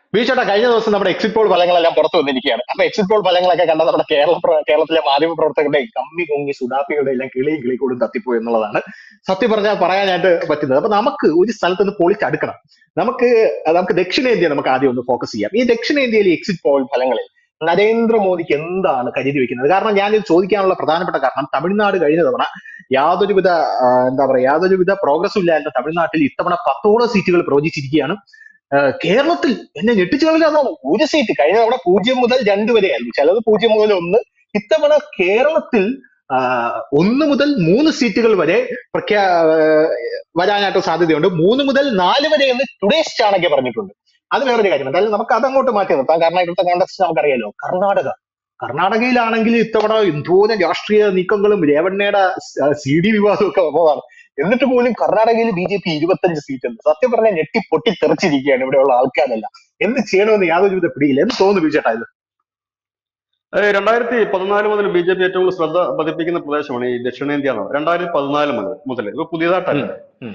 ബീച്ചേട്ടാ, കഴിഞ്ഞ ദിവസം നമ്മുടെ എക്സിറ്റ് പോൾ ഫലങ്ങളെല്ലാം പുറത്തു വന്നിരിക്കുകയാണ്. അപ്പൊ എക്സിറ്റ് പോൾ ഫലങ്ങളൊക്കെ കണ്ട നമ്മുടെ കേരളത്തിലെ മാധ്യമ പ്രവർത്തകരുടെ കമ്മി കൊങ്ങി സുഡാപ്പികളുടെ എല്ലാം കിളിയും കിളിക്കൂടും തത്തിപ്പോയി എന്നുള്ളതാണ് സത്യം പറഞ്ഞാൽ പറയാനായിട്ട് പറ്റുന്നത്. അപ്പൊ നമുക്ക് ഒരു സ്ഥലത്ത് നിന്ന് പൊളിച്ചടുക്കണം. നമുക്ക് നമുക്ക് ദക്ഷിണേന്ത്യ നമുക്ക് ആദ്യം ഒന്ന് ഫോക്കസ് ചെയ്യാം. ഈ ദക്ഷിണേന്ത്യയിലെ എക്സിറ്റ് പോൾ ഫലങ്ങളിൽ നരേന്ദ്രമോദിക്ക് എന്താണ് കരുതി വെക്കുന്നത്? കാരണം ഞാനിത് ചോദിക്കാനുള്ള പ്രധാനപ്പെട്ട കാരണം, തമിഴ്നാട് കഴിഞ്ഞ തവണ യാതൊരുവിധ എന്താ പറയാ യാതൊരുവിധ പ്രോഗ്രസും ഇല്ലായിരുന്ന തമിഴ്നാട്ടിൽ ഇത്തവണ 10ഓളം സീറ്റുകൾ പ്രവചിച്ചിരിക്കുകയാണ്. കേരളത്തിൽ എന്നെ ഞെട്ടിച്ചു കളഞ്ഞതാണ് ഒരു സീറ്റ്. കഴിഞ്ഞ തവണ 0 മുതൽ 2 വരെയായിരുന്നു, ചിലത് 0 മുതൽ 1. ഇത്തവണ കേരളത്തിൽ 1 മുതൽ 3 സീറ്റുകൾ വരെ വരാനായിട്ട് സാധ്യതയുണ്ട്. 3 മുതൽ 4 വരെ എന്ന് ടുഡേസ് ചാണക്യ പറഞ്ഞിട്ടുണ്ട്. അത് വേറൊരു കാര്യം. എന്തായാലും നമുക്ക് അതങ്ങോട്ട് മാറ്റി നിർത്താം, കാരണം ഇവിടുത്തെ കോണ്ടക്സ്റ്റ് നമുക്കറിയാലോ. കർണാടകയിലാണെങ്കിൽ ഇത്തവണ എന്തോരം രാഷ്ട്രീയ നീക്കങ്ങളും രേവണ്ണയുടെ CD വിവാദവും ഒക്കെ വന്നതാണ്. എന്നിട്ട് പോലും കർണാടകയിൽ BJP 25 സീറ്റ് ഉണ്ട്. സത്യം പറഞ്ഞാൽ ഞെട്ടി പൊട്ടി തെറിച്ചിരിക്കുകയാണ് ഇവിടെയുള്ള ആൾക്കാരെല്ലാം. എന്ത് ചെയ്യണമെന്ന് യാതൊരുവിധ പിടിയില്ല. എന്ത് തോന്നുന്നു ബിജേട്ടാ ഇത്? 2014 മുതൽ BJP ഏറ്റവും കൂടുതൽ ശ്രദ്ധ പതിപ്പിക്കുന്ന പ്രദേശമാണ് ഈ ദക്ഷിണേന്ത്യ എന്നത്. 2014 മുതൽ ഇപ്പൊ പുതിയതായിട്ടല്ല.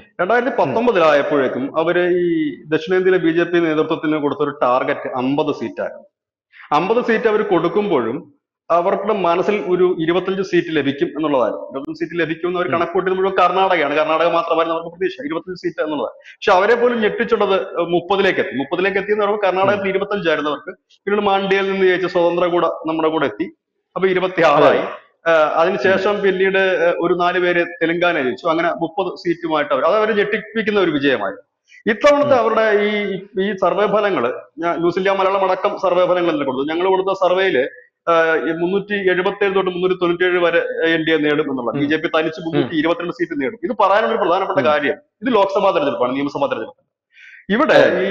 2019 അവര് ഈ ദക്ഷിണേന്ത്യയിലെ BJP നേതൃത്വത്തിന് കൊടുത്തൊരു ടാർഗറ്റ് 50 സീറ്റായിരുന്നു. 50 സീറ്റ് അവർ കൊടുക്കുമ്പോഴും അവരുടെ മനസ്സിൽ ഒരു 25 സീറ്റ് ലഭിക്കും എന്നുള്ളതായിരുന്നു. 25 സീറ്റ് ലഭിക്കും എന്ന് അവർ കണക്കൂട്ടിയത് മുഴുവൻ കർണാടകയാണ്. കർണാടക മാത്രമായിരുന്നു അവർക്ക് പ്രതീക്ഷ 25 സീറ്റ് എന്നുള്ളത്. പക്ഷെ അവരെ പോലും ഞെട്ടിച്ചുള്ളത് 30ലേക്ക് എത്തി. 30ലേക്ക് എത്തിയെന്ന് പറയുമ്പോൾ കർണാടകത്തിൽ 25 ആയിരുന്നു അവർക്ക്. പിന്നീട് മാണ്ഡ്യയിൽ നിന്ന് ജയിച്ച സ്വതന്ത്ര കൂടെ നമ്മുടെ കൂടെ എത്തി. അപ്പൊ 26 അതിനുശേഷം പിന്നീട് ഒരു 4 പേര് തെലങ്കാന ജയിച്ചു. അങ്ങനെ 30 സീറ്റുമായിട്ട് അത് അവരെ ഞെട്ടിപ്പിക്കുന്ന ഒരു വിജയമായിരുന്നു. ഇത്തവണത്തെ അവരുടെ ഈ സർവേ ഫലങ്ങൾ, ന്യൂസ് ഇന്ത്യ മലയാളം അടക്കം സർവേ ഫലങ്ങൾ കൊടുത്തു. ഞങ്ങൾ കൊടുത്ത സർവേയില് 377 തൊട്ട് 397 വരെ NDA നേടും എന്നുള്ളത്. BJP തനിച്ച് 322 സീറ്റ് നേടും. ഇത് പറയാനുള്ള ഒരു പ്രധാനപ്പെട്ട കാര്യം, ഇത് ലോക്സഭാ തെരഞ്ഞെടുപ്പാണ്, നിയമസഭാ തെരഞ്ഞെടുപ്പ്. ഇവിടെ ഈ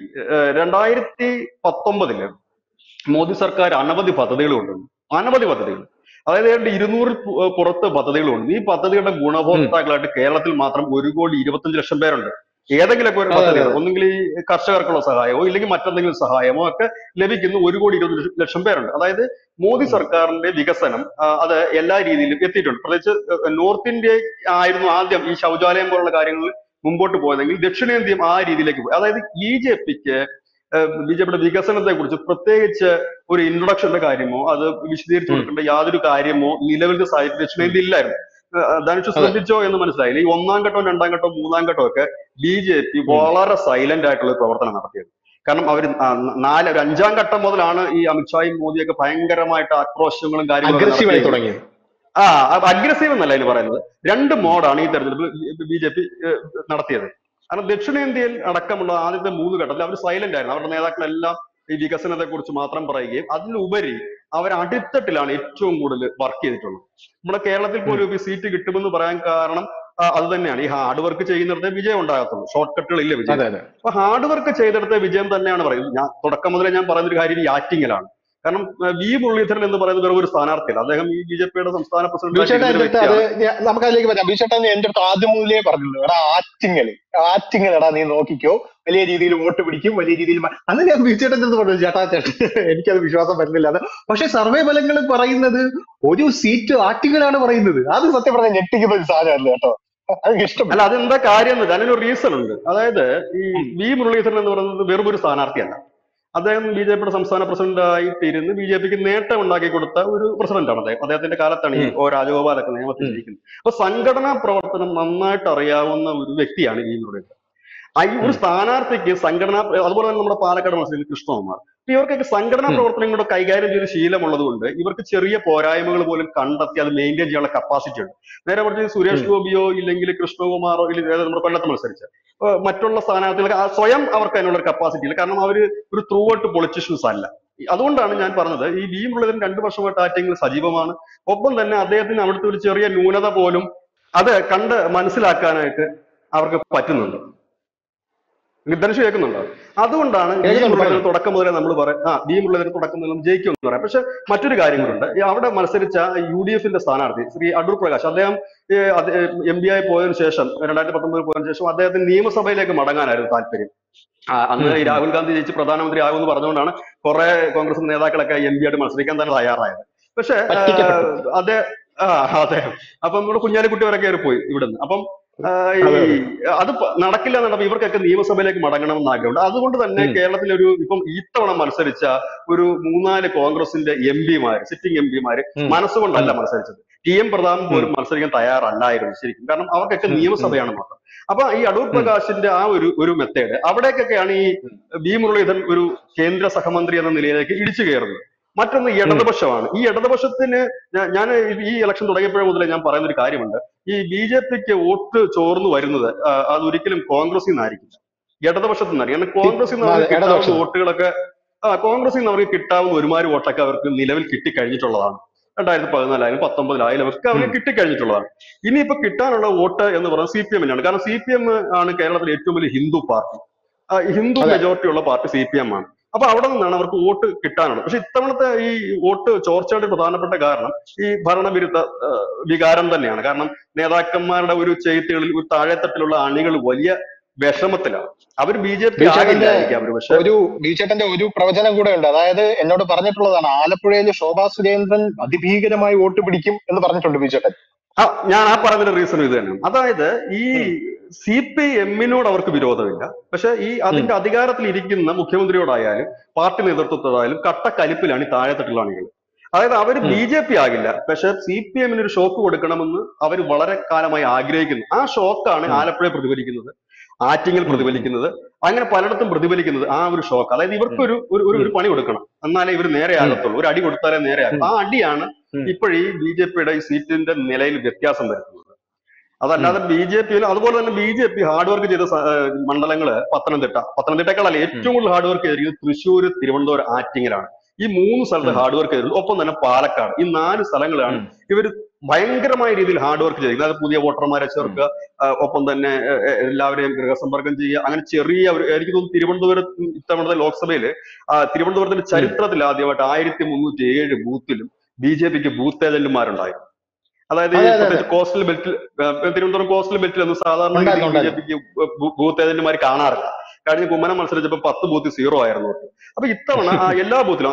2019 മോദി സർക്കാർ അനവധി പദ്ധതികൾ കൊണ്ടുവന്നു. അനവധി പദ്ധതികൾ, അതായത് 200 പുറത്ത് പദ്ധതികളുണ്ട്. ഈ പദ്ധതികളുടെ ഗുണഭോക്താക്കളായിട്ട് കേരളത്തിൽ മാത്രം 1,25,00,000 പേരുണ്ട്. ഏതെങ്കിലുമൊക്കെ ഒരു പദ്ധതി, ഒന്നുകിൽ ഈ കർഷകർക്കുള്ള സഹായമോ ഇല്ലെങ്കിൽ മറ്റെന്തെങ്കിലും സഹായമോ ഒക്കെ ലഭിക്കുന്ന 1,20,00,000 പേരുണ്ട്. അതായത് മോദി സർക്കാരിന്റെ വികസനം അത് എല്ലാ രീതിയിലും എത്തിയിട്ടുണ്ട്. പ്രത്യേകിച്ച് നോർത്ത് ഇന്ത്യ ആയിരുന്നു ആദ്യം ഈ ശൗചാലയം പോലുള്ള കാര്യങ്ങളിൽ മുമ്പോട്ട് പോയതെങ്കിൽ ദക്ഷിണേന്ത്യയും ആ രീതിയിലേക്ക് പോയി. അതായത് BJPയുടെ വികസനത്തെ കുറിച്ച് പ്രത്യേകിച്ച് ഒരു ഇൻട്രൊഡക്ഷന്റെ കാര്യമോ അത് വിശദീകരിച്ചു കൊടുക്കേണ്ട യാതൊരു കാര്യമോ നിലവിലത്തെ സാഹചര്യം ദക്ഷിണേന്ത്യ ഇല്ലായിരുന്നു. ധനുഷ് ശ്രദ്ധിച്ചോ എന്ന് മനസ്സിലായില്ല. ഈ 1ാം ഘട്ടവും 2ാം ഘട്ടവും 3ാം ഘട്ടവും ഒക്കെ BJP വളരെ സൈലന്റ് ആയിട്ടുള്ള പ്രവർത്തനം നടത്തിയത്. കാരണം അവർ ഒരു 5ാം ഘട്ടം മുതലാണ് ഈ അമിത്ഷായും മോദിയൊക്കെ ഭയങ്കരമായിട്ട് ആക്രോശങ്ങളും കാര്യങ്ങളും തുടങ്ങിയത്. അഗ്രസീവ് എന്നല്ല അതിന് പറയുന്നത്. 2 മോഡാണ് ഈ തെരഞ്ഞെടുപ്പ് BJP നടത്തിയത്. കാരണം ദക്ഷിണേന്ത്യയിൽ അടക്കമുള്ള ആദ്യത്തെ 3 ഘട്ടത്തിൽ അവർ സൈലന്റ് ആയിരുന്നു. അവരുടെ നേതാക്കളെല്ലാം ഈ വികസനത്തെ കുറിച്ച് മാത്രം പറയുകയും അതിലുപരി അവർ അടിത്തട്ടിലാണ് ഏറ്റവും കൂടുതൽ വർക്ക് ചെയ്തിട്ടുള്ളത്. നമ്മുടെ കേരളത്തിൽ പോലും ഈ സീറ്റ് കിട്ടുമെന്ന് പറയാൻ കാരണം അത് തന്നെയാണ്. ഈ ഹാർഡ് വർക്ക് ചെയ്യുന്നിടത്തെ വിജയം ഉണ്ടാകത്തുള്ളൂ, ഷോർട്ട് കട്ടുകളില്ല വിജയം. അപ്പൊ ഹാർഡ് വർക്ക് ചെയ്തെടുത്ത വിജയം തന്നെയാണ് പറയുന്നത്. ഞാൻ തുടക്കം മുതലേ ഞാൻ പറയുന്നൊരു കാര്യം ഈ ആറ്റിങ്ങലാണ്. കാരണം V മുരളീധരൻ എന്ന് പറയുന്നത് വേറെ ഒരു സ്ഥാനാർത്ഥിയല്ല. അദ്ദേഹം ഈ BJPയുടെ സംസ്ഥാന പ്രസിഡന്റ്. നമുക്ക് അതിലേക്ക് വരാം. ബിഷേട്ടൻ എന്റെ അടുത്ത് ആദ്യം മുതലേ പറഞ്ഞിട്ടുണ്ട്, എടാ ആറ്റിങ്ങലെടാ നീ നോക്കിക്കോ, വലിയ രീതിയിൽ വോട്ട് പിടിക്കും, വലിയ രീതിയിൽ. അന്ന് ഞാൻ ബിഷേട്ടൻ്റെ അടുത്ത് പറഞ്ഞു, ചേട്ടാ എനിക്കത് വിശ്വാസം വരുന്നില്ല അത്. പക്ഷെ സർവേ ഫലങ്ങൾ പറയുന്നത് ഒരു സീറ്റ് ആറ്റിങ്ങലാണ് പറയുന്നത്. അത് സത്യം പറഞ്ഞാൽ ഞെട്ടിക്കുന്ന ഒരു സാധനമല്ല കേട്ടോ. അല്ല, അതെന്താ കാര്യം എന്ന് അതിനൊരു റീസൺ ഉണ്ട്. അതായത് ഈ V മുരളീധരൻ എന്ന് പറയുന്നത് വെറും ഒരു സ്ഥാനാർത്ഥിയല്ല. അദ്ദേഹം BJPയുടെ സംസ്ഥാന പ്രസിഡന്റായിട്ടിരുന്ന് BJPക്ക് നേട്ടം ഉണ്ടാക്കി കൊടുത്ത ഒരു പ്രസിഡന്റാണ് അദ്ദേഹം. അദ്ദേഹത്തിന്റെ കാലത്താണ് ഈ രാജഗോപാലൊക്കെ നിയമത്തിൽ ഇരിക്കുന്നത്. അപ്പൊ സംഘടനാ പ്രവർത്തനം നന്നായിട്ട് അറിയാവുന്ന ഒരു വ്യക്തിയാണ് V മുരളീധരൻ. ഒരു സ്ഥാനാർത്ഥിക്ക് അതുപോലെ തന്നെ നമ്മുടെ പാലക്കാട് മത്സരിക്കുന്ന കൃഷ്ണകുമാർ, ഇവർക്കൊക്കെ സംഘടനാ പ്രവർത്തനങ്ങളുടെ കൈകാര്യം ചെയ്ത് ശീലമുള്ളത് കൊണ്ട് ഇവർക്ക് ചെറിയ പോരായ്മകൾ പോലും കണ്ടെത്തി അത് മെയിൻറ്റെയിൻ ചെയ്യാനുള്ള കപ്പാസിറ്റി ഉണ്ട്. നേരെ പറഞ്ഞ് സുരേഷ് ഗോപിയോ ഇല്ലെങ്കിൽ കൃഷ്ണകുമാറോ ഇല്ലെങ്കിൽ നമ്മുടെ കൊല്ലത്ത് മത്സരിച്ച മറ്റുള്ള സ്ഥാനാർത്ഥികൾക്ക് സ്വയം അവർക്ക് അതിനുള്ള ഒരു കപ്പാസിറ്റി ഇല്ല. കാരണം അവർ ഒരു ത്രൂ ഔട്ട് പൊളിറ്റീഷ്യൻസ് അല്ല. അതുകൊണ്ടാണ് ഞാൻ പറഞ്ഞത് ഈ V മുരളീധരൻ 2 വർഷമായിട്ട് ആറ്റിങ്ങിൽ സജീവമാണ്. ഒപ്പം തന്നെ അദ്ദേഹത്തിന് അവിടുത്തെ ഒരു ചെറിയ ന്യൂനത പോലും അത് കണ്ട് മനസ്സിലാക്കാനായിട്ട് അവർക്ക് പറ്റുന്നുണ്ട്. ധനുഷ് കേൾക്കുന്നുണ്ടോ? അതുകൊണ്ടാണ് V മുരളീധരൻ തുടക്കം മുതലേ നമ്മൾ പറയാം V മുരളീധരൻ തുടക്കം മുതൽ ജയിക്കും എന്ന് പറയാം. പക്ഷെ മറ്റൊരു കാര്യങ്ങളുണ്ട്. അവിടെ മത്സരിച്ച UDFന്റെ സ്ഥാനാർത്ഥി ശ്രീ അടൂർ പ്രകാശ്, അദ്ദേഹം MP ആയി പോയതിനു ശേഷം 2019 പോയതിനു ശേഷം അദ്ദേഹത്തിന് നിയമസഭയിലേക്ക് മടങ്ങാനായിരുന്നു താല്പര്യം. അന്ന് ഈ രാഹുൽ ഗാന്ധി ജയിച്ച് പ്രധാനമന്ത്രി ആകുമെന്ന് പറഞ്ഞുകൊണ്ടാണ് കുറെ കോൺഗ്രസ് നേതാക്കളൊക്കെ MP ആയിട്ട് മത്സരിക്കാൻ തന്നെ തയ്യാറായത്. പക്ഷെ അദ്ദേഹം അപ്പം നമ്മുടെ കുഞ്ഞാലിക്കുട്ടി വരെ കയറി പോയി ഇവിടുന്ന്. അപ്പം ഈ അതെ അതെ. അത് നടക്കില്ല എന്നുള്ളപ്പോൾ ഇവർക്കൊക്കെ നിയമസഭയിലേക്ക് മടങ്ങണമെന്ന് ആഗ്രഹമുണ്ട്. അതുകൊണ്ട് തന്നെ ഉം, കേരളത്തിലെ ഇപ്പം ഇത്തവണ മത്സരിച്ച ഒരു 3-4 കോൺഗ്രസിന്റെ എം പിമാര്, സിറ്റിംഗ് എം പിമാര് ഉം, മനസ്സുകൊണ്ടല്ല ഉം, മത്സരിച്ചത്. ടി.എം. പ്രതാപൻ ഉം, പോലും മത്സരിക്കാൻ തയ്യാറല്ലായിരുന്നു ശരിക്കും. കാരണം അവർക്കൊക്കെ ഉം, ഉം, നിയമസഭയാണ് മാത്രം. അപ്പൊ ഈ അടൂർ ഉം, പ്രകാശിന്റെ ആ ഒരു മെത്തേഡ് അവിടേക്കൊക്കെയാണ് ഈ ഉം, വി മുരളീധരൻ ഒരു കേന്ദ്ര സഹമന്ത്രി എന്ന നിലയിലേക്ക് ഇടിച്ചു കയറുന്നത്. മറ്റൊന്ന് ഉം. ഇടതുപക്ഷമാണ്. ഈ ഇടതുപക്ഷത്തിന് ഞാൻ ഈ ഇലക്ഷൻ തുടങ്ങിയപ്പോഴേ മുതലേ ഞാൻ പറയുന്ന ഒരു കാര്യമുണ്ട്. ഈ ബി.ജെ.പിക്ക് വോട്ട് ചോർന്നു വരുന്നത് അതൊരിക്കലും കോൺഗ്രസിൽ നിന്നായിരിക്കില്ല, ഇടതുപക്ഷത്തു നിന്നായിരിക്കും. കാരണം കോൺഗ്രസിൽ നിന്ന് അവർക്ക് കിട്ടാവുന്ന ഇടതുപക്ഷത്ത്. വോട്ടുകളൊക്കെ കോൺഗ്രസിൽ നിന്ന് അവർക്ക് കിട്ടാവുന്ന ഒരുമാതിരി വോട്ടൊക്കെ അവർക്ക് നിലവിൽ കിട്ടിക്കഴിഞ്ഞിട്ടുള്ളതാണ്. 2014 19 ഒക്കെ ഉം, അവർക്ക് കിട്ടിക്കഴിഞ്ഞിട്ടുള്ളതാണ്. ഇനിയിപ്പോ കിട്ടാനുള്ള വോട്ട് എന്ന് പറയുന്നത് CPM-നാണ്. കാരണം CPM ആണ് കേരളത്തിലെ ഏറ്റവും വലിയ ഹിന്ദു പാർട്ടി. ഹിന്ദു അതെ. മെജോറിറ്റി ഉള്ള പാർട്ടി CPM ആണ്. അപ്പൊ അവിടെ നിന്നാണ് അവർക്ക് വോട്ട് കിട്ടാനുള്ളത്. പക്ഷെ ഇത്തവണത്തെ ഈ വോട്ട് ചോർച്ചയുടെ പ്രധാനപ്പെട്ട കാരണം ഈ ഭരണവിരുദ്ധ വികാരം തന്നെയാണ്. കാരണം നേതാക്കന്മാരുടെ ഒരു ചെയ്ത്തുകളിൽ ഒരു താഴെത്തട്ടിലുള്ള അണികൾ വലിയ വിഷമത്തിലാണ്. അവർ BJP ബിചേട്ടന്റെ ആകില്ലായിരിക്കാം അവര്, പക്ഷെ ബിചേട്ടന്റെ ഒരു പ്രവചനം കൂടെ ഉണ്ട്. അതായത് എന്നോട് പറഞ്ഞിട്ടുള്ളതാണ്, ആലപ്പുഴയിൽ ശോഭാ സുരേന്ദ്രൻ അതിഭീകരമായി വോട്ട് പിടിക്കും എന്ന് പറഞ്ഞിട്ടുണ്ട് ബിചേട്ടൻ. ഞാൻ പറഞ്ഞതിന്റെ റീസൺ ഇത് തന്നെയാണ്. അതായത് ഈ ഉം, CPM-നോട് അവർക്ക് വിരോധമില്ല, പക്ഷെ ഈ ഉം, അതിന്റെ അധികാരത്തിൽ ഇരിക്കുന്ന മുഖ്യമന്ത്രിയോടായാലും പാർട്ടി നേതൃത്വത്തോടായാലും കട്ടക്കലിപ്പിലാണ് ഈ താഴെത്തട്ടുള്ള അണികൾ. അതായത് അവർ ഉം, BJP ആകില്ല, പക്ഷെ CPM-ന് ഒരു ഷോക്ക് കൊടുക്കണമെന്ന് അവർ വളരെ കാലമായി ആഗ്രഹിക്കുന്നു. ആ ഷോക്കാണ് ഉം, ആലപ്പുഴ പ്രതിഫലിക്കുന്നത്, ആറ്റിങ്ങൽ ഉം, ഉം, പ്രതിഫലിക്കുന്നത്, അങ്ങനെ പലയിടത്തും പ്രതിഫലിക്കുന്നത് ആ ഒരു ഷോക്ക്. അതായത് ഇവർക്ക് ഉം, ഒരു ഉം, പണി കൊടുക്കണം, എന്നാലേ ഇവർ നേരെ ഉം, ആകത്തുള്ളൂ. ഒരു അടി കൊടുത്താലേ നേരെ ആകും. ഉം, ആ അടിയാണ് ഉം, ഇപ്പോഴീ BJP-യുടെ ഈ സീറ്റിന്റെ നിലയിൽ വ്യത്യാസം വരുത്തുന്നത്. ഉം, അതല്ലാതെ BJP-യിൽ അതുപോലെ തന്നെ BJP ഹാർഡ് വർക്ക് ചെയ്ത മണ്ഡലങ്ങള് പത്തനംതിട്ടക്കാളല്ല, ഉം. ഏറ്റവും കൂടുതൽ ഹാർഡ് വർക്ക് ചെയ്തിരിക്കുന്നത് തൃശ്ശൂർ, തിരുവനന്തപുരം, ആറ്റിങ്ങലാണ്. ഈ 3 സ്ഥലത്ത് ഉം, ഹാർഡ് വർക്ക് ചെയ്തിട്ടുള്ളൂ. ഒപ്പം തന്നെ പാലക്കാട്. ഈ 4 സ്ഥലങ്ങളാണ് ഉം, ഇവർ ഭയങ്കരമായ രീതിയിൽ ഹാർഡ് വർക്ക് ചെയ്തിരിക്കുന്നത്. അതായത് പുതിയ വോട്ടർമാരെ ഉം, ചേർക്കുക, ഒപ്പം തന്നെ എല്ലാവരെയും ഗൃഹസമ്പർക്കം ചെയ്യുക. അങ്ങനെ ചെറിയ എനിക്ക് തോന്നുന്നു തിരുവനന്തപുരം ഇത്തവണത്തെ ലോക്സഭയിൽ തിരുവനന്തപുരത്തിന്റെ ഉം. ചരിത്രത്തിൽ ആദ്യമായിട്ട് 1307 ബൂത്തിലും BJP-ക്ക് ബൂത്ത് ഏജന്റുമാരുണ്ടായിരുന്നു. അതായത് ഈ അതെ അതെ അതെ. പ്രത്യേകിച്ച് കോസ്റ്റൽ ബെൽറ്റിൽ, തിരുവനന്തപുരം കോസ്റ്റൽ ബെൽറ്റിലൊന്നും സാധാരണ ഉണ്ടായിരുന്നു ഗതിയിൽ ഉണ്ടായിരുന്നു. BJP-ക്ക് ബൂത്ത് ഏജന്റുമാർ കാണാറില്ല. കഴിഞ്ഞ കുമ്മനം മത്സരിച്ചപ്പോൾ 10 ബൂത്ത് 0 ആയിരുന്നു വോട്ട്. അപ്പൊ ഇത്തവണ എല്ലാ ബൂത്തിലും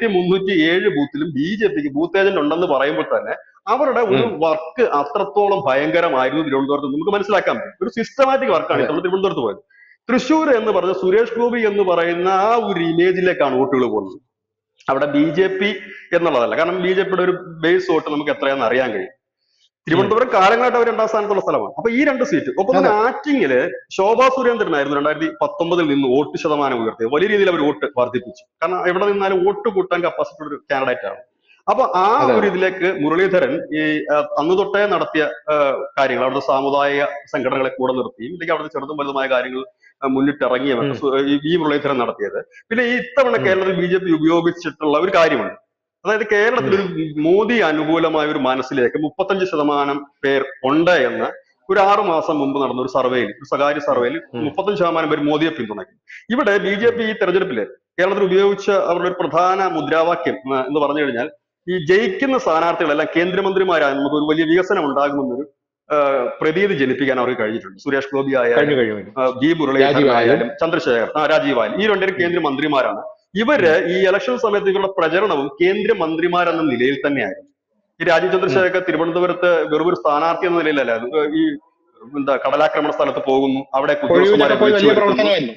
1307 ബൂത്തിലും BJP-ക്ക് ബൂത്ത് ഏജന്റ് ഉണ്ടെന്ന് പറയുമ്പോൾ തന്നെ അവരുടെ ഒരു ഉം, വർക്ക് അത്രത്തോളം ഭയങ്കരമായിരുന്നു തിരുവനന്തപുരത്ത്. നമുക്ക് മനസ്സിലാക്കാൻ പറ്റും. ഒരു സിസ്റ്റമാറ്റിക് വർക്കാണ് അതെ. ഇത്തവണ തിരുവനന്തപുരത്ത് പോയത്. തൃശ്ശൂർ എന്ന് പറഞ്ഞ സുരേഷ് ഗോപി എന്ന് പറയുന്ന ആ ഒരു ഇമേജിലേക്കാണ് വോട്ടുകൾ പോകുന്നത്. അവിടെ BJP എന്നുള്ളതല്ല. കാരണം BJP-യുടെ ഒരു ബേസ് വോട്ട് നമുക്ക് എത്രയാണെന്ന് അറിയാൻ കഴിയും. ഉം, തിരുവനന്തപുരം കാലങ്ങളായിട്ട് അവർ 2ാം സ്ഥാനത്തുള്ള സ്ഥലമാണ്. അപ്പൊ ഈ 2 സീറ്റ്. ഒപ്പം തന്നെ അതെ. ആറ്റിങ്ങില് ശോഭാ സുരേന്ദ്രനായിരുന്നു 2019 നിന്ന് വോട്ട് ശതമാനം ഉയർത്തിയത്. വലിയ രീതിയിൽ അവർ വോട്ട് വർദ്ധിപ്പിച്ചു. കാരണം എവിടെ നിന്നാലും വോട്ട് കൂട്ടാൻ കപ്പാസിറ്റി ഒരു കാൻഡിഡേറ്റ് ആണ്. അപ്പൊ ആ അതെ ഒരു അതെ. ഇതിലേക്ക് മുരളീധരൻ ഈ അന്ന് തൊട്ടേ നടത്തിയ കാര്യങ്ങൾ, അവിടുത്തെ സാമുദായിക സംഘടനകളെ കൂടെ നിർത്തിയും ഇല്ലെങ്കിൽ അവിടുത്തെ ചെറുതും വലുതുമായ കാര്യങ്ങൾ മുന്നിട്ടിറങ്ങിയവർക്ക് ഉം, ഈ മുരളീധരൻ നടത്തിയത്. പിന്നെ ഈ ഇത്തവണ ഉം, കേരളത്തിൽ BJP ഉപയോഗിച്ചിട്ടുള്ള ഒരു കാര്യമുണ്ട്. അതായത് കേരളത്തിൽ ഉം, ഒരു മോദി അനുകൂലമായ ഒരു മനസ്സിലേക്ക് 35% പേർ ഉണ്ട് എന്ന് ഒരു 6 മാസം മുമ്പ് നടന്ന ഒരു സർവേയിൽ, ഒരു സ്വകാര്യ ഉം, സർവേയിൽ ഉം, 35% പേർ മോദിയെ പിന്തുണയ്ക്കും. ഇവിടെ ഉം. BJP ഈ തെരഞ്ഞെടുപ്പില് കേരളത്തിൽ ഉപയോഗിച്ച അവരുടെ ഒരു പ്രധാന മുദ്രാവാക്യം എന്ന് പറഞ്ഞു കഴിഞ്ഞാൽ, ഈ ജയിക്കുന്ന സ്ഥാനാർത്ഥികളെല്ലാം കേന്ദ്രമന്ത്രിമാരായ നമുക്ക് ഒരു വലിയ വികസനം ഉണ്ടാകുമെന്നൊരു പ്രതീതി ജനിപ്പിക്കാൻ അവർക്ക് കഴിഞ്ഞിട്ടുണ്ട്. സുരേഷ് ഗോപി കഴിഞ്ഞു ആയാലും കഴിഞ്ഞു കഴിഞ്ഞു. വി മുരളീധരൻ രാജീവായാലും. ആയാലും രാജീവ് ആയാലും, ഈ 2 പേരും കേന്ദ്രമന്ത്രിമാരാണ്. ഇവര് ഉം, ഈ ഇലക്ഷൻ സമയത്ത് ഇവരുടെ പ്രചരണവും കേന്ദ്രമന്ത്രിമാരെന്ന നിലയിൽ തന്നെയായിരുന്നു. ഈ രാജീവ് ഉം. ചന്ദ്രശേഖർ തിരുവനന്തപുരത്ത് വെറും ഒരു സ്ഥാനാർത്ഥി എന്ന നിലയിലല്ല, ഈ കടലാക്രമണ സ്ഥലത്ത് പോകുന്നു, അവിടെ ഉദ്യോഗസ്ഥന്മാരെ ഒഴിവിലൊക്കെ പോയി വിളിച്ചു വലിയ വരുത്തുന്നു. പ്രവർത്തനമായിരുന്നു.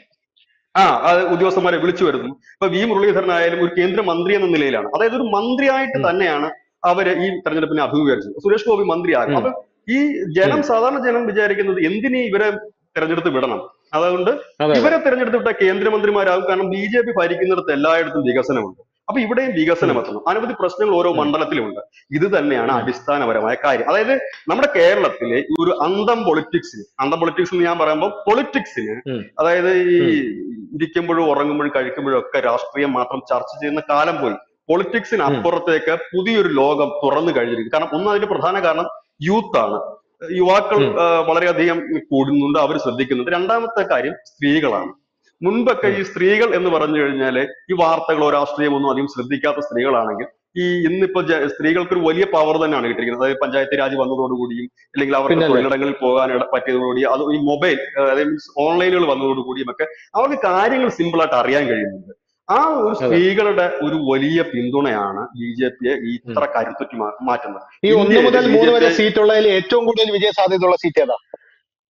അത് ഉദ്യോഗസ്ഥന്മാരെ വിളിച്ചു വരുന്നു. ഇപ്പൊ വി മുരളീധരനായാലും ഒരു കേന്ദ്രമന്ത്രി എന്ന നിലയിലാണ്, അതായത് ഒരു മന്ത്രിയായിട്ട് ഉം, തന്നെയാണ് അവര് ഈ തെരഞ്ഞെടുപ്പിനെ അഭിമുഖീകരിച്ചത്. സുരേഷ് ഗോപി മന്ത്രിയാകും. ഉം, അപ്പൊ ഈ ഉം. സാധാരണ ജനം വിചാരിക്കുന്നത് എന്തിനീ ഇവരെ തെരഞ്ഞെടുത്ത് വിടണം, അതുകൊണ്ട് അതെ അതെ. ഇവരെ തെരഞ്ഞെടുത്ത് വിട്ട കേന്ദ്രമന്ത്രിമാരാകും. കാരണം BJP ഭരിക്കുന്നിടത്ത് എല്ലായിടത്തും വികസനമുണ്ട്. അപ്പൊ ഇവിടെയും വികസനം ഉം, എത്തണം. അനവധി പ്രശ്നങ്ങൾ ഓരോ ഉം, മണ്ഡലത്തിലുമുണ്ട്. ഇത് തന്നെയാണ് ഉം, അടിസ്ഥാനപരമായ കാര്യം. അതായത് നമ്മുടെ കേരളത്തിലെ ഈ ഒരു അന്തം പൊളിറ്റിക്സ് എന്ന് ഞാൻ പറയുമ്പോൾ പൊളിറ്റിക്സിന്, ഉം, അതായത് ഈ ഉം, ഇരിക്കുമ്പോഴും ഉറങ്ങുമ്പോഴും കഴിക്കുമ്പോഴും ഒക്കെ രാഷ്ട്രീയം മാത്രം ചർച്ച ചെയ്യുന്ന കാലം പോയി. പൊളിറ്റിക്സിന് ഉം. അപ്പുറത്തേക്ക് പുതിയൊരു ലോകം തുറന്നു കഴിഞ്ഞിരിക്കും. കാരണം അതിന്റെ പ്രധാന കാരണം യൂത്ത് ആണ്. യുവാക്കൾ ഉം, വളരെയധികം കൂടുന്നുണ്ട്, അവർ ശ്രദ്ധിക്കുന്നുണ്ട്. രണ്ടാമത്തെ കാര്യം സ്ത്രീകളാണ്. മുൻപൊക്കെ ഉം. ഈ സ്ത്രീകൾ എന്ന് പറഞ്ഞു കഴിഞ്ഞാല് ഈ വാർത്തകളോ രാഷ്ട്രീയമോ ഒന്നും അധികം ശ്രദ്ധിക്കാത്ത സ്ത്രീകളാണെങ്കിൽ, ഈ ഇന്നിപ്പോ സ്ത്രീകൾക്ക് ഒരു വലിയ പവർ തന്നെയാണ് കിട്ടിയിരിക്കുന്നത്. അതായത് പഞ്ചായത്ത് രാജ് വന്നതോടുകൂടിയും അല്ലെങ്കിൽ അവർക്ക് പിന്നല്ലേ. തൊഴിലിടങ്ങളിൽ പോകാൻ പറ്റിയതോടുകൂടി, അത് ഈ മൊബൈൽ അതായത് മീൻസ് ഓൺലൈനുകൾ വന്നതോടുകൂടിയും ഒക്കെ അവർക്ക് കാര്യങ്ങൾ സിമ്പിൾ ആയിട്ട് അറിയാൻ കഴിയുന്നുണ്ട്. ആ ഒരു അതെ. സ്ത്രീകളുടെ ഒരു വലിയ പിന്തുണയാണ് BJP-യെ ഉം. ഇത്ര കരുത്തുറ്റി മാറ്റുന്നത്. ഈ 1 ഇന്ത്യയിൽ മുതൽ 3 വരെ BJP സീറ്റ് ഉള്ളതിൽ ഏറ്റവും കൂടുതൽ വിജയ സാധ്യതയുള്ള സീറ്റ് ഏതാ?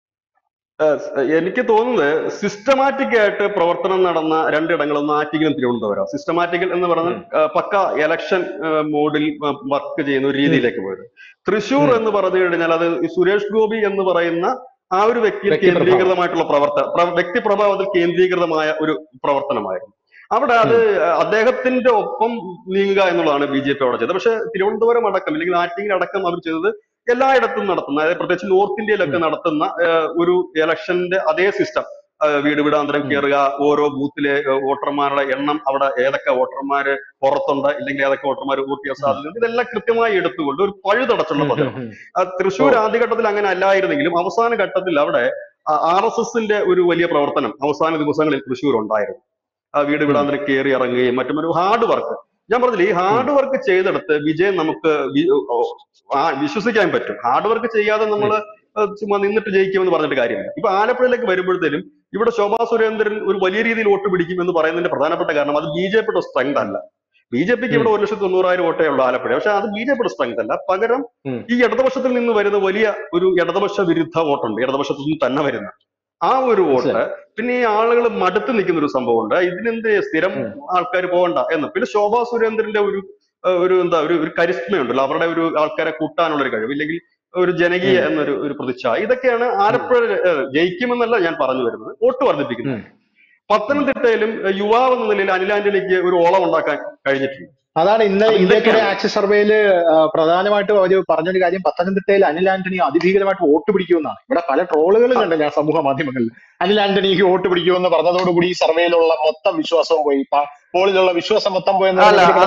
എനിക്ക് തോന്നുന്നത് സിസ്റ്റമാറ്റിക് ആയിട്ട് പ്രവർത്തനം നടന്ന രണ്ടിടങ്ങളൊന്നും ആറ്റിങ്ങലും തിരുവനന്തപുരം. സിസ്റ്റമാറ്റിക്കൽ എന്ന് പറഞ്ഞാൽ പക്ക എലക്ഷൻ മോഡിൽ വർക്ക് ചെയ്യുന്ന ഒരു രീതിയിലേക്ക് പോയത്. തൃശ്ശൂർ എന്ന് പറഞ്ഞു കഴിഞ്ഞാൽ അത് സുരേഷ് ഗോപി എന്ന് പറയുന്ന ആ ഒരു വ്യക്തിയിൽ കേന്ദ്രീകൃതമായിട്ടുള്ള വ്യക്തിപ്രഭാവത്തിൽ കേന്ദ്രീകൃതമായ ഒരു പ്രവർത്തനമായിരുന്നു. അവിടെ അത് അദ്ദേഹത്തിന്റെ ഒപ്പം നീങ്ങുക എന്നുള്ളതാണ് BJP അവിടെ ചെയ്തത്. പക്ഷെ തിരുവനന്തപുരം അടക്കം അല്ലെങ്കിൽ ആറ്റിങ്ങൽ അടക്കം അവർ ചെയ്തത് എല്ലായിടത്തും നടത്തുന്ന, അതായത് പ്രത്യേകിച്ച് നോർത്ത് ഇന്ത്യയിലൊക്കെ നടത്തുന്ന ഒരു ഇലക്ഷന്റെ അതേ സിസ്റ്റം, വീട് വീടാന്തരം കയറുക, ഓരോ ബൂത്തിലെ വോട്ടർമാരുടെ എണ്ണം, അവിടെ ഏതൊക്കെ വോട്ടർമാര് പുറത്തുണ്ട്, ഇല്ലെങ്കിൽ ഏതൊക്കെ വോട്ടർമാർ വോട്ട് ചെയ്യാൻ സാധ്യതയുണ്ട്, ഇതെല്ലാം കൃത്യമായി എടുത്തുകൊണ്ട് ഒരു പഴുതടച്ചുള്ള പദ്ധതി. തൃശ്ശൂർ ആദ്യഘട്ടത്തിൽ അങ്ങനെ അല്ലായിരുന്നെങ്കിലും അവസാന ഘട്ടത്തിൽ അവിടെ RSSന്റെ ഒരു വലിയ പ്രവർത്തനം അവസാന ദിവസങ്ങളിൽ തൃശ്ശൂർ ഉണ്ടായിരുന്നു. വീട് വീടാന്തരം കയറി ഇറങ്ങുകയും മറ്റും ഒരു ഹാർഡ് വർക്ക്. ഞാൻ പറഞ്ഞില്ല, ഈ ഹാർഡ് വർക്ക് ചെയ്തെടുത്ത് വിജയം നമുക്ക് വിശ്വസിക്കാൻ പറ്റും. ഹാർഡ് വർക്ക് ചെയ്യാതെ നമ്മൾ ചുമ്മാ നിന്നിട്ട് ജയിക്കുമെന്ന് പറഞ്ഞിട്ട് കാര്യമില്ല. ഇപ്പൊ ആലപ്പുഴയിലേക്ക് വരുമ്പോഴത്തേനും ഇവിടെ ശോഭാ സുരേന്ദ്രൻ ഒരു വലിയ രീതിയിൽ വോട്ട് പിടിക്കും എന്ന് പറയുന്നതിന്റെ പ്രധാനപ്പെട്ട കാരണം അത് BJPയുടെ സ്ട്രെങ്ത് അല്ല. BJPക്ക് ഇവിടെ 1,90,000 വോട്ടേ ഉള്ളൂ ആലപ്പുഴ. പക്ഷെ അത് BJPയുടെ സ്ട്രെങ്ത് അല്ല. പകരം ഈ ഇടതുപക്ഷത്തിൽ നിന്ന് വരുന്ന വലിയ ഒരു ഇടതുപക്ഷ വിരുദ്ധ വോട്ടുണ്ട്, ഇടതുപക്ഷത്തിൽ നിന്ന് തന്നെ വരുന്ന ആ ഒരു വോട്ട്. പിന്നെ ഈ ആളുകൾ മടുത്ത് നിൽക്കുന്ന ഒരു സംഭവമുണ്ട്, ഇതിനെന്ത് സ്ഥിരം ആൾക്കാർ പോകണ്ട എന്ന്. പിന്നെ ശോഭാ സുരേന്ദ്രന്റെ ഒരു കരിസ്മയുണ്ടല്ലോ, അവരുടെ ഒരു ആൾക്കാരെ കൂട്ടാനുള്ള ഒരു കഴിവ്, ഇല്ലെങ്കിൽ ഒരു ജനകീയ എന്നൊരു പ്രതിച്ഛ, ഇതൊക്കെയാണ് ആലപ്പുഴ ജയിക്കുമെന്നല്ല ഞാൻ പറഞ്ഞു വരുന്നത്, വോട്ട് വർദ്ധിപ്പിക്കുന്നത്. പത്തനംതിട്ടയിലും യുവാവ് എന്ന നിലയിൽ അനിൽ ആന്റണിക്ക് ഒരു ഓളം ഉണ്ടാക്കാൻ കഴിഞ്ഞിട്ടുണ്ട്. അതാണ് ഇന്ത്യയുടെ ആക്സിസ് സർവേയില് പ്രധാനമായിട്ടും അവർ പറഞ്ഞൊരു കാര്യം, പത്തനംതിട്ടയിൽ അനിൽ ആന്റണി അതിഭീകരമായിട്ട് വോട്ട് പിടിക്കുമെന്നാണ്. ഇവിടെ പല ട്രോളുകളും കണ്ട് ഞാൻ സമൂഹ മാധ്യമങ്ങളിൽ. അനിൽ ആന്റണിക്ക് വോട്ട് പിടിക്കുമെന്ന് പറഞ്ഞതോടുകൂടി ഈ സർവേയിലുള്ള മൊത്തം വിശ്വാസവും പോയി, പോളിലുള്ള വിശ്വാസം മൊത്തം പോയെന്ന്.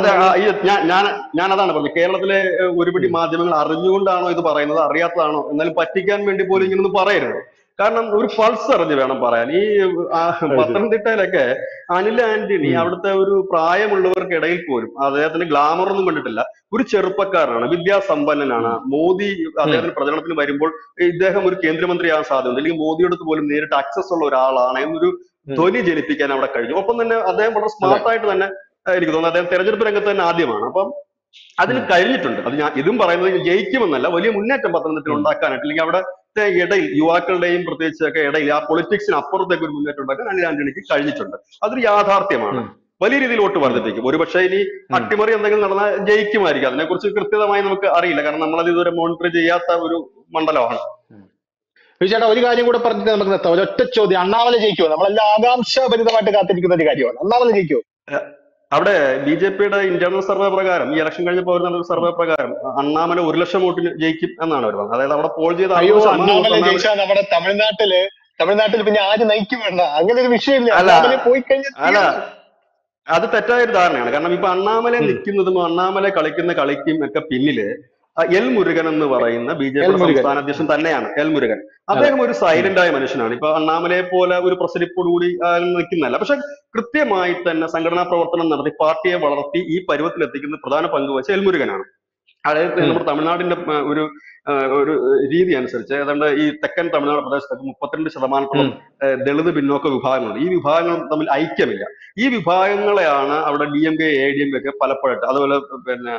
ഞാൻ അതാണ് പറഞ്ഞത്, കേരളത്തിലെ ഒരുപിടി മാധ്യമങ്ങൾ അറിഞ്ഞുകൊണ്ടാണോ ഇത് പറയുന്നത്, അറിയാത്തതാണോ, എന്നാലും പറ്റിക്കാൻ വേണ്ടി പോലും ഇങ്ങനൊന്നും പറയരുത്. കാരണം ഒരു പൾസ് അറിഞ്ഞ് വേണം പറയാൻ. ഈ പത്തനംതിട്ടയിലൊക്കെ അനിൽ ആന്റണി അവിടുത്തെ ഒരു പ്രായമുള്ളവർക്കിടയിൽ പോലും അദ്ദേഹത്തിന് ഗ്ലാമർ ഒന്നും കണ്ടിട്ടില്ല, ഒരു ചെറുപ്പക്കാരനാണ്, വിദ്യാസമ്പന്നനാണ്. മോദി അദ്ദേഹത്തിന് പ്രചരണത്തിന് വരുമ്പോൾ ഇദ്ദേഹം ഒരു കേന്ദ്രമന്ത്രിയാകാൻ സാധ്യതയുണ്ട്, അല്ലെങ്കിൽ മോദിയോടത്ത് പോലും നേരിട്ട് ആക്സസ് ഉള്ള ഒരാളാണ് എന്നൊരു ധ്വനി ജനിപ്പിക്കാൻ അവിടെ കഴിഞ്ഞു. ഒപ്പം തന്നെ അദ്ദേഹം വളരെ സ്മാർട്ടായിട്ട് തന്നെ എനിക്ക് തോന്നുന്നു അദ്ദേഹം തെരഞ്ഞെടുപ്പ് രംഗത്ത് തന്നെ ആദ്യമാണ്. അപ്പം അതിന് കഴിഞ്ഞിട്ടുണ്ട്. അത് ഞാൻ ഇതും പറയുന്നത് ജയിക്കുമെന്നല്ല, വലിയ മുന്നേറ്റം പത്തനംതിട്ടയിൽ ഉണ്ടാക്കാനായിട്ട്, അല്ലെങ്കിൽ അവിടെ ഇടയിൽ യുവാക്കളുടെയും പ്രത്യേകിച്ചൊക്കെ ഇടയിൽ ആ പൊളിറ്റിക്സിന് അപ്പുറത്തേക്ക് ഒരു മുന്നേറ്റം ഉണ്ടാക്കാൻ അനിൽ ആന്റണിക്ക് കഴിഞ്ഞിട്ടുണ്ട്. അതൊരു യാഥാർത്ഥ്യമാണ്. വലിയ രീതിയിൽ വോട്ട് വർദ്ധിപ്പിക്കും. ഒരുപക്ഷെ ഇനി അട്ടിമറി എന്തെങ്കിലും നടന്നാൽ ജയിക്കുമായിരിക്കും. അതിനെക്കുറിച്ച് കൃത്യമായി നമുക്ക് അറിയില്ല, കാരണം നമ്മളത് ഇതുവരെ മോണിറ്റർ ചെയ്യാത്ത ഒരു മണ്ഡലമാണ്. ചേട്ടാ, ഒരു കാര്യം കൂടെ പറഞ്ഞിട്ട് നമുക്ക് നിർത്താം. ഒരൊറ്റ ചോദ്യം, അണ്ണാമല ജയിക്കുമോ? നമ്മളെല്ലാം ആകാംക്ഷാഭരിതമായിട്ട് കാത്തിരിക്കുന്ന ഒരു കാര്യമാണ്. അണ്ണാമല ജയിക്കുമോ? അവിടെ BJPയുടെ ഇന്റേണൽ സർവേ പ്രകാരം, ഈ ഇലക്ഷൻ കഴിഞ്ഞപ്പോൾ വരുന്ന സർവേ പ്രകാരം അണ്ണാമല 1,00,000 വോട്ടിന് ജയിക്കും എന്നാണ് അവർ പറഞ്ഞത്. അതായത് അവിടെ പോൾ ചെയ്ത അണ്ണാമല ജയിച്ചാൽ നമ്മുടെ തമിഴ്നാട്ടിൽ പിന്നെ ആര് നയിക്കും വേണ്ട, അങ്ങനെ ഒരു വിഷയമില്ല. അല്ല, അത് തെറ്റായ ഒരു ധാരണയാണ്. കാരണം ഇപ്പൊ അണ്ണാമല നിൽക്കുന്നതും അണ്ണാമല കളിക്കുന്ന കളിക്കും ഒക്കെ പിന്നില് എൽ മുരുകൻ എന്ന് പറയുന്ന BJP സംസ്ഥാന അധ്യക്ഷൻ തന്നെയാണ്. എൽ മുരുകൻ അദ്ദേഹം ഒരു സൈലന്റ് ആയ മനുഷ്യനാണ്. ഇപ്പൊ അണ്ണാമലയെ പോലെ ഒരു പ്രസരിപ്പോടുകൂടി നിൽക്കുന്നതല്ല. പക്ഷെ കൃത്യമായി തന്നെ സംഘടനാ പ്രവർത്തനം നടത്തി പാർട്ടിയെ വളർത്തി ഈ പരുവത്തിലെത്തിക്കുന്ന പ്രധാന പങ്ക് വഹിച്ച എൽ മുരുകനാണ്. അതായത് നമ്മുടെ തമിഴ്നാടിന്റെ ഒരു രീതി അനുസരിച്ച് ഏതാണ്ട് ഈ തെക്കൻ തമിഴ്നാട് പ്രദേശത്തൊക്കെ 32% ദളിത് പിന്നോക്ക വിഭാഗങ്ങളുണ്ട്. ഈ വിഭാഗങ്ങൾ തമ്മിൽ ഐക്യമില്ല. ഈ വിഭാഗങ്ങളെയാണ് അവിടെ DMK ADMK ഒക്കെ പലപ്പോഴായിട്ട്, അതുപോലെ പിന്നെ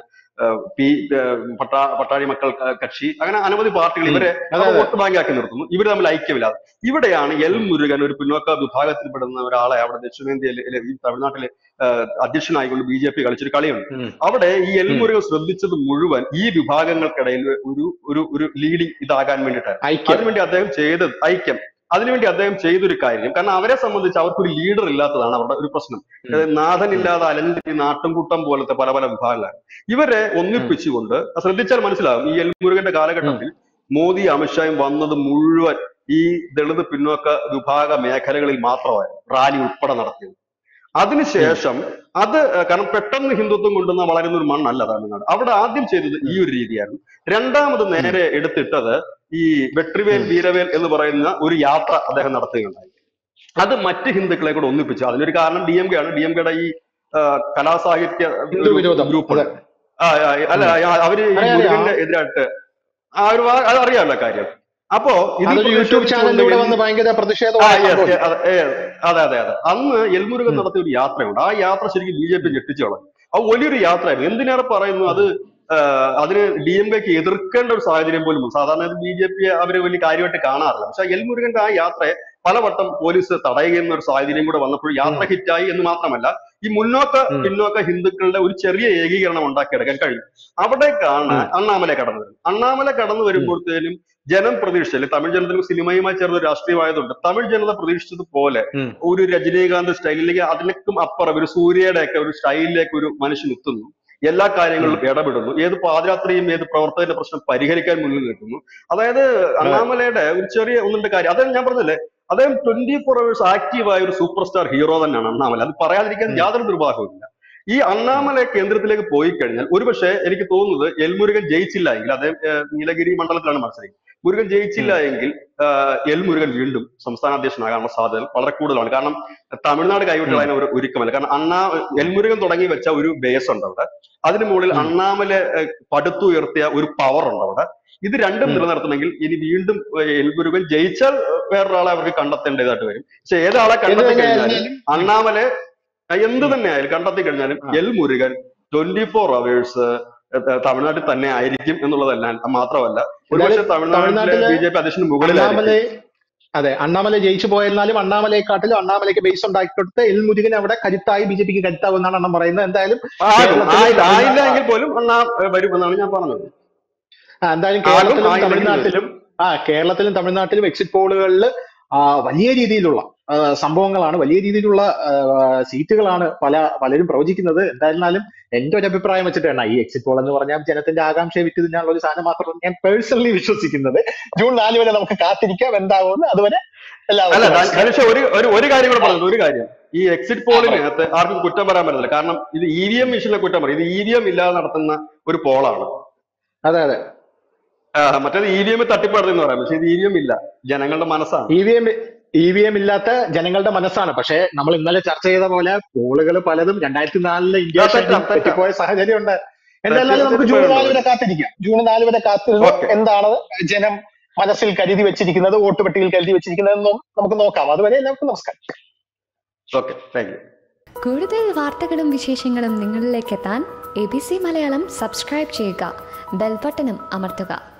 പട്ടാഴി മക്കൾ കക്ഷി, അങ്ങനെ അനവധി പാർട്ടികൾ ഇവരെ വോട്ട് ബാങ്കാക്കി നിർത്തുന്നു. ഇവർ തമ്മിൽ ഐക്യമില്ല. ഇവിടെയാണ് എൽ മുരുകൻ ഒരു പിന്നോക്ക വിഭാഗത്തിൽപ്പെടുന്ന ഒരാളെ അവിടെ ദക്ഷിണേന്ത്യയിൽ ഈ തമിഴ്നാട്ടിലെ അധ്യക്ഷനായിക്കൊണ്ട് BJP കളിച്ചൊരു കളിയുണ്ട്. അവിടെ ഈ എൽ മുരുകൻ ശ്രദ്ധിച്ചത് മുഴുവൻ ഈ വിഭാഗങ്ങൾക്കിടയിൽ ഒരു ലീഡിങ് ഇതാകാൻ വേണ്ടിയിട്ടാണ്. അതിനുവേണ്ടി അദ്ദേഹം ചെയ്തത് ഐക്യം. അതിനുവേണ്ടി അദ്ദേഹം ചെയ്തൊരു കാര്യം, കാരണം അവരെ സംബന്ധിച്ച് അവർക്കൊരു ലീഡർ ഇല്ലാത്തതാണ് അവരുടെ ഒരു പ്രശ്നം. നാഥനില്ലാതെ അലഞ്ഞി നാട്ടുംകൂട്ടം പോലത്തെ പല പല വിഭാഗങ്ങളാണ്. ഇവരെ ഒന്നിപ്പിച്ചുകൊണ്ട് ശ്രദ്ധിച്ചാൽ മനസ്സിലാകും, ഈ എൽ മുരുകന്റെ കാലഘട്ടത്തിൽ മോദി അമിത്ഷായും വന്നത് മുഴുവൻ ഈ ദളിത് പിന്നോക്ക വിഭാഗ മേഖലകളിൽ മാത്രമായിരുന്നു റാലി ഉൾപ്പെടെ നടത്തിയത്. അതിനുശേഷം അത് കാരണം പെട്ടെന്ന് ഹിന്ദുത്വം കൊണ്ടുവന്ന വളരുന്ന ഒരു മണ്ണല്ല തമിഴ്നാട്. അവിടെ ആദ്യം ചെയ്തത് ഈ ഒരു രീതിയായിരുന്നു. രണ്ടാമത് നേരെ എടുത്തിട്ടത് ഈ വെട്രിവേൽ വീരവേൽ എന്ന് പറയുന്ന ഒരു യാത്ര അദ്ദേഹം നടത്തുകയുണ്ടായി. അത് മറ്റ് ഹിന്ദുക്കളെ കൂടെ ഒന്നിപ്പിച്ചു. അതിനൊരു കാരണം DMK ആണ്. DMKയുടെ ഈ കലാസാഹിത്യ ഗ്രൂപ്പ് അല്ല, അവര് ഈ മുരുകന്റെ എതിരായിട്ട് അതറിയാമല്ലോ കാര്യം. അപ്പോ യൂട്യൂബ് ചാനലിലൂടെ വന്ന് ഭയങ്കര പ്രതിഷേധം. അതെ. അന്ന് എൽമുരുകൻ നടത്തിയ ഒരു യാത്രയുണ്ട്. ആ യാത്ര ശരിക്കും BJP ഞെട്ടിച്ചു കളഞ്ഞു. അത് വലിയൊരു യാത്രയായിരുന്നു. എന്തിനേറെ പറയുന്നു, അത് അതിന് DMK എതിർക്കേണ്ട ഒരു സാഹചര്യം പോലും ഉണ്ട്. സാധാരണ BJP അവര് വലിയ കാര്യമായിട്ട് കാണാറില്ല. പക്ഷെ എൽ മുരുകന്റെ ആ യാത്രയെ പലവട്ടം പോലീസ് തടയുന്ന ഒരു സാഹചര്യം കൂടെ വന്നപ്പോൾ യാത്ര ഹിറ്റായി എന്ന് മാത്രമല്ല, ഈ പിന്നോക്ക ഹിന്ദുക്കളുടെ ഒരു ചെറിയ ഏകീകരണം ഉണ്ടാക്കിയെടുക്കാൻ കഴിയും. അവിടേക്കാണ് അണ്ണാമല കടന്നു വരുന്നത്. അണ്ണാമല കടന്നു വരുമ്പോഴത്തേനും ജനം പ്രതീക്ഷിച്ചില്ല, തമിഴ് ജനതയ്ക്ക് സിനിമയുമായി ചേർന്ന ഒരു രാഷ്ട്രീയമായതുകൊണ്ട് തമിഴ് ജനത പ്രതീക്ഷിച്ചതുപോലെ ഒരു രജനീകാന്ത് സ്റ്റൈലിലേക്ക്, അതിലേക്കും അപ്പുറം ഒരു സൂര്യയുടെ ഒക്കെ ഒരു സ്റ്റൈലിലേക്ക് ഒരു മനുഷ്യൻ എത്തുന്നു. എല്ലാ കാര്യങ്ങളിലും ഇടപെടുന്നു. ഏത് പാദയാത്രയും ഏത് പ്രവർത്തകന്റെ പ്രശ്നം പരിഹരിക്കാൻ മുന്നിൽ നിൽക്കുന്നു. അതായത് അണ്ണാമലയുടെ ഒരു ചെറിയ ഒന്നുണ്ട് കാര്യം, അദ്ദേഹം ഞാൻ പറഞ്ഞില്ലേ, അദ്ദേഹം 24 hours ആക്റ്റീവായ ഒരു സൂപ്പർ സ്റ്റാർ ഹീറോ തന്നെയാണ് അണ്ണാമല. അത് പറയാതിരിക്കാൻ യാതൊരു നിർവാഹവുമില്ല. ഈ അണ്ണാമല കേന്ദ്രത്തിലേക്ക് പോയി കഴിഞ്ഞാൽ ഒരുപക്ഷെ എനിക്ക് തോന്നുന്നത് എൽ മുരുകൻ ജയിച്ചില്ല എങ്കിൽ, അദ്ദേഹം നീലഗിരി മണ്ഡലത്തിലാണ് മത്സരിക്കുന്നത്, മുരുകൻ ജയിച്ചില്ല എങ്കിൽ എൽ മുരുകൻ വീണ്ടും സംസ്ഥാന അധ്യക്ഷനാകാനുള്ള സാധ്യത വളരെ കൂടുതലാണ്. കാരണം തമിഴ്നാട് കൈവിട്ടുള്ള അതിന് ഒരു ഒരുക്കമല്ല. കാരണം എൽ മുരുകൻ തുടങ്ങി വെച്ച ഒരു ബേസ് ഉണ്ട് അവിടെ. അതിന് മുകളിൽ അണ്ണാമല പടുത്തുയർത്തിയ ഒരു പവർ ഉണ്ട് അവിടെ. ഇത് രണ്ടും നിലനിർത്തണമെങ്കിൽ ഇനി വീണ്ടും എൽ മുരുകൻ ജയിച്ചാൽ വേറൊരാളെ അവർക്ക് കണ്ടെത്തേണ്ടതായിട്ട് വരും. പക്ഷെ ഏതാളെ കണ്ടെത്തി കഴിഞ്ഞാലും അണ്ണാമല എന്ത് തന്നെ ആയാലും കണ്ടെത്തി കഴിഞ്ഞാലും എൽ മുരുകൻ 24 hours തമിഴ്നാട്ടിൽ തന്നെ ആയിരിക്കും എന്നുള്ളതല്ല. മാത്രമല്ല ഒരുപക്ഷെ തമിഴ്നാട്ടിലെ BJP അധ്യക്ഷന് മുകളിലായി. അതെ, അണ്ണാമല ജയിച്ചു പോയെന്നാലും അണ്ണാമലയെക്കാട്ടിലും അണ്ണാമലയ്ക്ക് ബേസ് ഉണ്ടാക്കി കൊടുത്ത് എൽ മുരുകൻ അവിടെ കരുത്തായി BJPക്ക് കരുത്താവുമെന്നാണ് അണ്ണൻ പറയുന്നത്. എന്തായാലും ആയില്ല എങ്കിൽ പോലും അണ്ണാ വരുമെന്നാണ് ഞാൻ പറഞ്ഞത്. എന്തായാലും കേരളത്തിലും തമിഴ്നാട്ടിലും എക്സിറ്റ് പോളുകളിൽ വലിയ രീതിയിലുള്ള സംഭവങ്ങളാണ്, വലിയ രീതിയിലുള്ള സീറ്റുകളാണ് പലരും പ്രവചിക്കുന്നത്. എന്തായിരുന്നാലും എന്റെ ഒരു അഭിപ്രായം വെച്ചിട്ടാണ് ഈ എക്സിറ്റ് പോൾ എന്ന് പറഞ്ഞാൽ ജനത്തിന്റെ ആകാംക്ഷയെ വിറ്റ് തിന്നാനുള്ള ഒരു സാധനം മാത്രമാണ് ഞാൻ പേഴ്സണലി വിശ്വസിക്കുന്നത്. ജൂൺ 4 വരെ നമുക്ക് കാത്തിരിക്കാം എന്താകുമെന്ന്. അതുവരെ ഒരു കാര്യം കൂടെ പറഞ്ഞത്, ഒരു കാര്യം, ഈ എക്സിറ്റ് പോളിനകത്ത് ആർക്കും കുറ്റം പറയാൻ പറ്റില്ല. കാരണം ഇത് EVM മെഷീനെ കുറ്റം പറയും. ഇത് EVM ഇല്ലാതെ നടത്തുന്ന ഒരു പോളാണ്. അതെ, മറ്റേത് EVM തട്ടിപ്പടുത്തെന്ന് പറയാം. പക്ഷെ ഇത് EVM ഇല്ല, ജനങ്ങളുടെ മനസ്സാണ്. EVM ഇല്ലാത്ത ജനങ്ങളുടെ മനസ്സാണ്. പക്ഷെ നമ്മൾ ഇന്നലെ ചർച്ച ചെയ്ത പോലെ പോളുകൾ പലതും 2004 ഇന്ത്യ തെറ്റിപ്പോയ സാഹചര്യം ഉണ്ട്. എന്തായാലും നമുക്ക് ജൂൺ 4 വരെ കാത്തിരിക്കാം. ജൂൺ 4 വരെ കാത്തിരുന്നു എന്താണ് ജനം മനസ്സിൽ കരുതി വെച്ചിരിക്കുന്നത്, വോട്ട് പട്ടികയിൽ കരുതി വെച്ചിരിക്കുന്നതെന്നും നമുക്ക് നോക്കാം. അതുവരെ എല്ലാവർക്കും നമസ്കാരം. കൂടുതൽ വാർത്തകളും വിശേഷങ്ങളും നിങ്ങളിലേക്ക് എത്താൻ ABC മലയാളം സബ്സ്ക്രൈബ് ചെയ്യുക, ബെൽ ബട്ടണും അമർത്തുക.